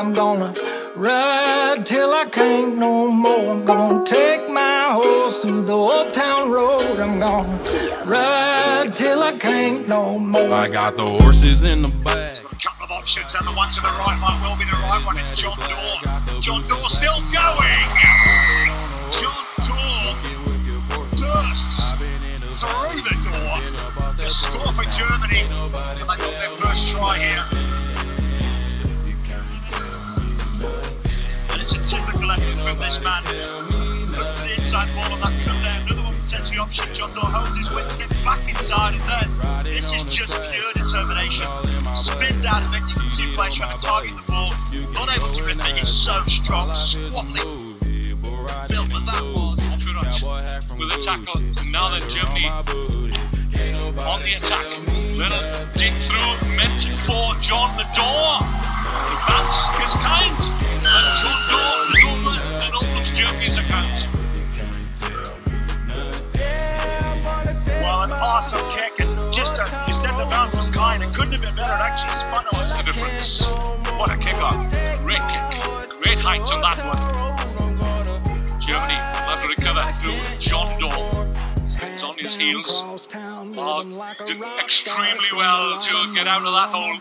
I'm gonna ride till I can't no more. I'm gonna take my horse through the old town road. I'm gonna ride till I can't no more. I got the horses in the back. He's got a couple of options, and the one to the right might well be the right one. It's John Dawe. John Dawe still going. John Dawe bursts through the door to score for Germany, and they got their first try here. And it's a typical effort from this man. Look at the inside ball on that cut down. Another one potentially option. John Dawe holds his wit, steps back inside, and then this is just pure determination. Spins out of it. You can see the player trying to target the ball, not able to rip it. He's so strong, squattling. Built with that was. With a tackle, now then Germany on the attack. Little dig through, meant for John Dawe. The bounce is kind, and John Dawe is over and opens Germany's account. Well, an awesome kick, and just you said the bounce was kind. It couldn't have been better. It actually spun on. What's the difference? What a kick-off. Great kick. Great height on that one. Germany will have to recover through John Dawe. Spins on his heels. Did extremely well to get out of that hole.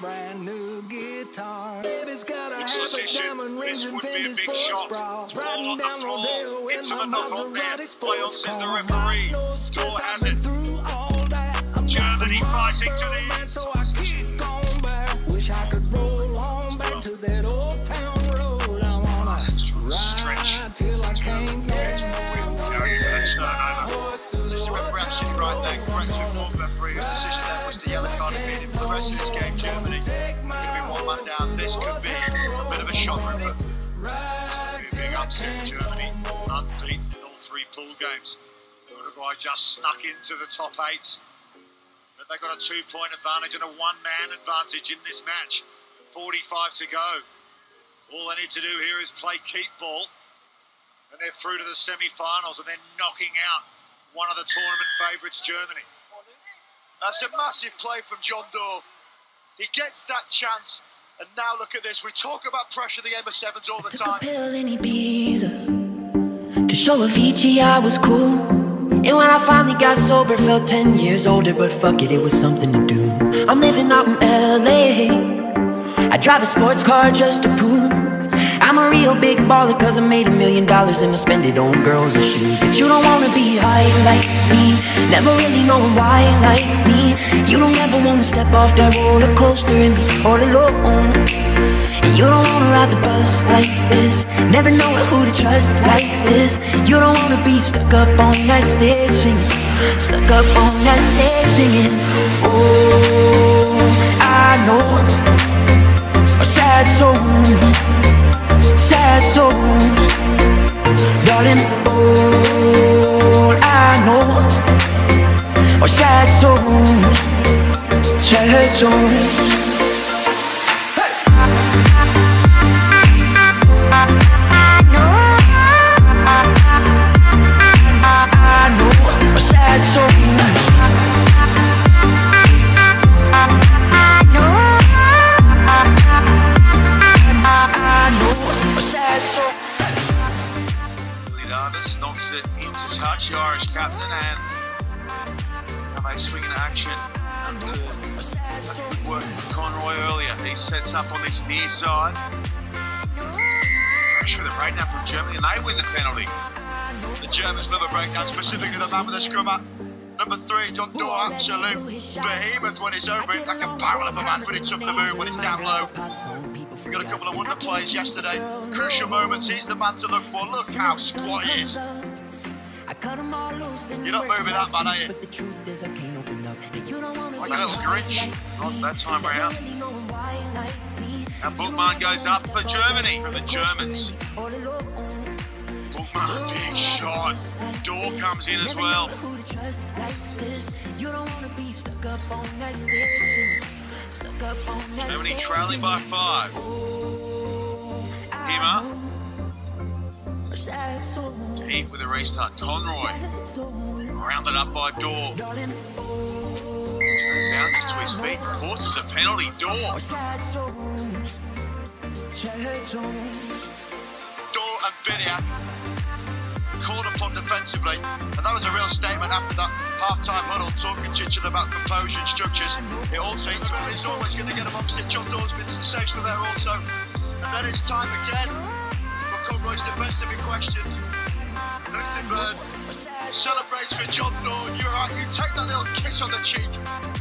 Position. This would be a big shot. Ball on the floor. Into the knock-on net. Play on, says the referee. Dawe has it. Germany fighting to the end. So I keep going back. Wish I could roll on back to that old town road. I wanna ride till I can't get turnover. Position referee absolutely right there. Correct to inform referee. The decision then was the yellow card immediate for the rest of this game. Germany going to be one man down. This could be a bit of a shocker, but it's going to be a big upset. Germany unbeaten in all three pool games. Uruguay just snuck into the top 8. But they got a 2-point advantage and a one-man advantage in this match. 45 to go. All they need to do here is play keep ball. And they're through to the semi-finals, and they're knocking out one of the tournament favourites, Germany. That's a massive play from John Dawe. He gets that chance, and now look at this. We talk about pressure, the M7s all the time. Took a pill in Ibiza to show Avicii I was cool. And when I finally got sober, felt 10 years older, but fuck it, it was something to do. I'm living out in LA. I drive a sports car just to prove I'm a real big baller, cause I made $1 million and I spend it on girls and shoes. But you don't wanna be high like me, never really knowing why like me. You don't ever wanna step off that roller coaster and be all alone. And you don't wanna ride the bus like this, never knowing who to trust like this. You don't wanna be stuck up on that stage singing, stuck up on that stage singing. Oh, I know a sad soul, sad souls, darling. All I know are sad souls, sad souls. Knocks it into touch, the Irish captain, and now they swing into action after good work from Conroy earlier. He sets up on this near side. Pressure with a breakdown from Germany, and they win the penalty. The Germans love a breakdown, specifically the man with the scrummer. Number 3, John Dawe, absolute behemoth when it's over it, like a barrel of a man when he took the move when it's down low. We got a couple of wonder plays yesterday. Crucial moments, he's the man to look for. Look how squat he is. You're not moving that man, are you? Like a little Grinch. Not that time round. And Bookman goes up for Germany from the Germans. Bookman, big shot. Dawe comes in as well. Germany trailing by 5. Himmer. Deep with a restart. Conroy. Rounded up by Dawe. Bounces to his feet. Forces a penalty. Dawe. Dawe and Biniak called upon defensively, and that was a real statement after that half-time huddle, talking to each other about composure and structures. It also is always going to get amongst it. John Dawe's been sensational there also. And then it's time again for Conroy's defence to be questioned. Nathan Byrne celebrates for John Dawe. You're right, you take that little kiss on the cheek.